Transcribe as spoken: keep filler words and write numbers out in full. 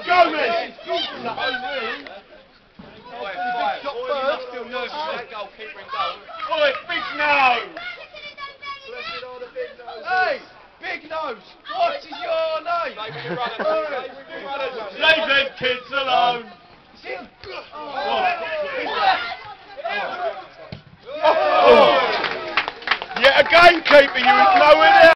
Go, man! Oi, big nose! Hey, big nose! What is your name? Leave them kids alone! Yet again, keeper, you was nowhere there!